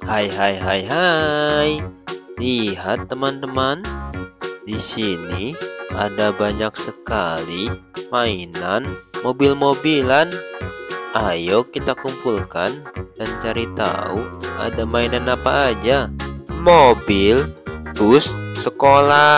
Hai hai hai hai. Lihat teman-teman, di sini ada banyak sekali mainan mobil-mobilan. Ayo kita kumpulkan dan cari tahu ada mainan apa aja. Mobil, bus, sekolah.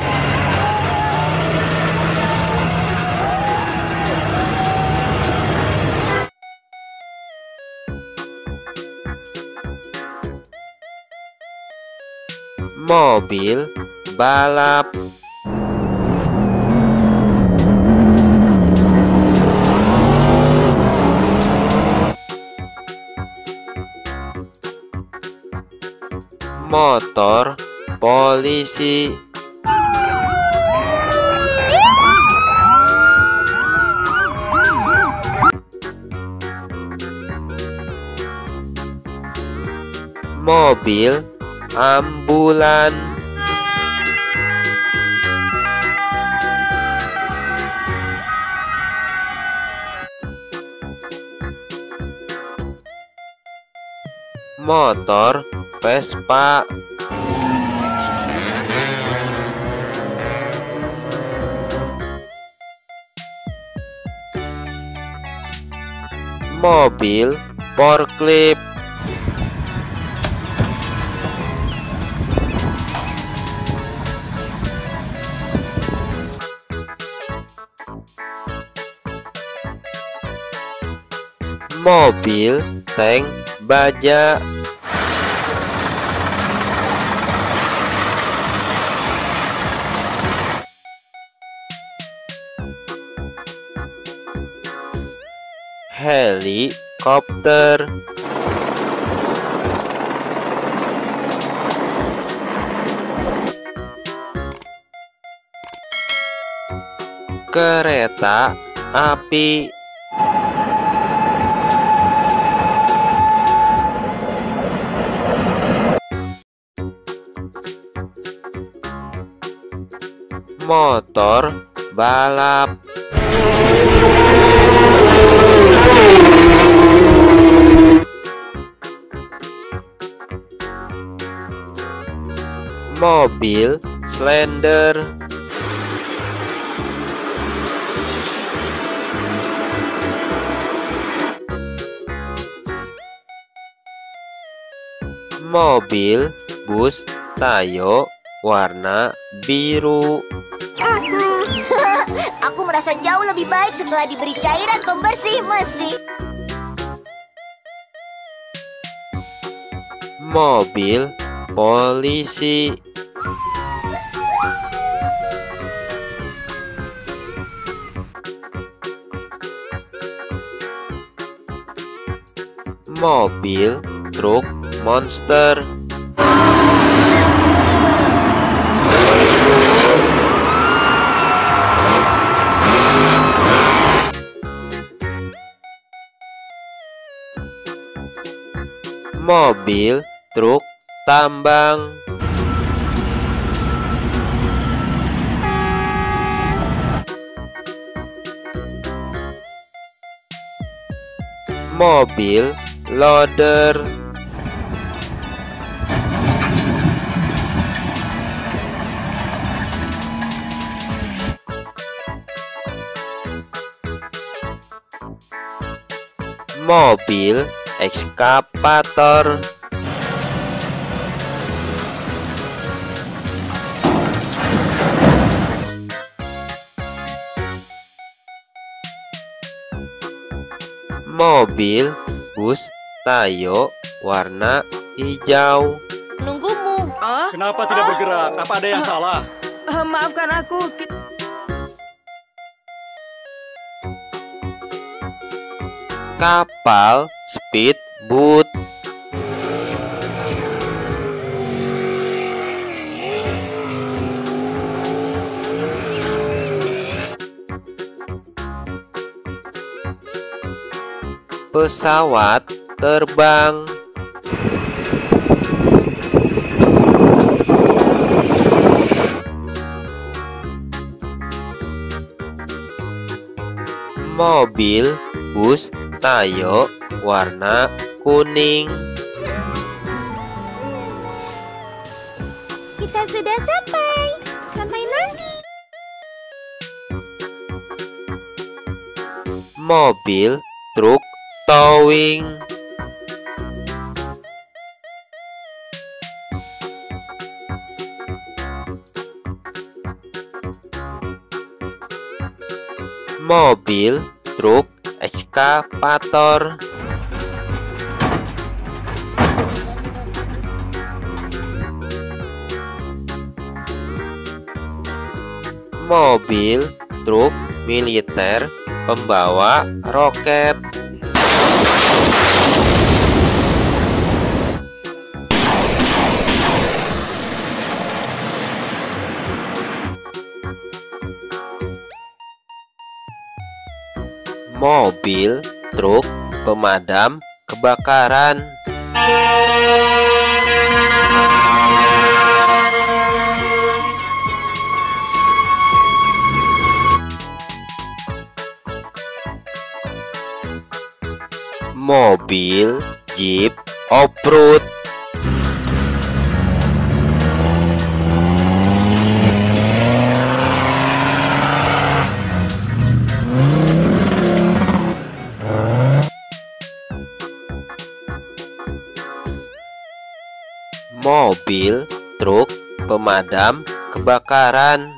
Mobil balap. Motor polisi. Mobil ambulan. Motor Vespa. Mobil forklift. Mobil tank baja. Helikopter. Kereta api. Motor balap. Mobil slender. Mobil bus Tayo warna biru. Aku merasa jauh lebih baik setelah diberi cairan pembersih mesin. Mobil polisi. Mobil truk monster. Mobil truk tambang. Mobil loader. Mobil ekskavator. Mobil bus Tayo warna hijau. Nunggumu. Kenapa tidak bergerak? Apa ada yang salah? Maafkan aku. Kapal speedboat. Pesawat terbang. Mobil bus Tayo warna kuning. Kita sudah sampai. Sampai nanti. Mobil, truk, towing. Mobil, truk, ekskavator. Mobil, truk, militer, pembawa roket. Mobil, truk, pemadam kebakaran. Mobil, jeep, off-road. Mobil, truk, pemadam kebakaran.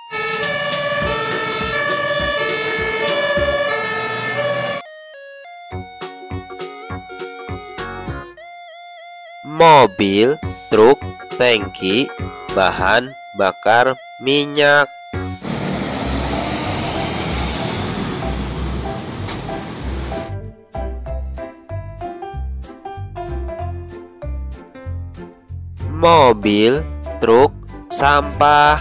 Mobil, truk, tangki, bahan bakar minyak. Mobil, truk, sampah.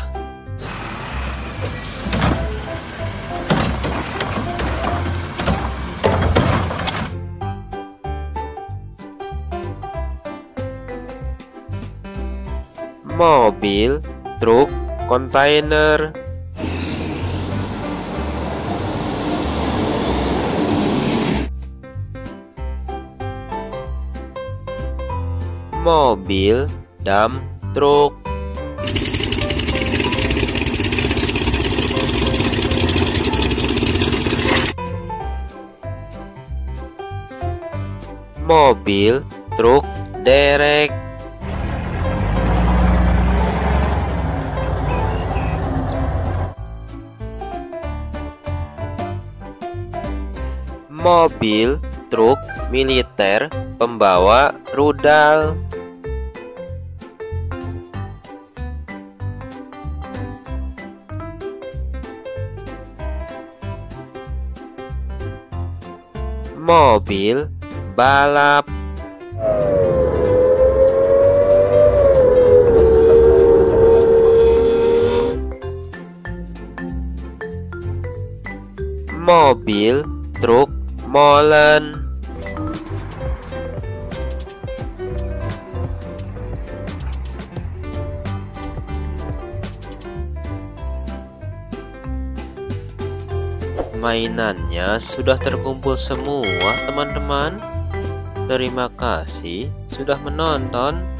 Mobil, truk, kontainer. Mobil, dump truk. Mobil, truk, derek. Mobil, truk, militer, pembawa rudal. Mobil, balap. Mobil, truk, molen. Mainannya sudah terkumpul semua, teman-teman. Terima kasih sudah menonton.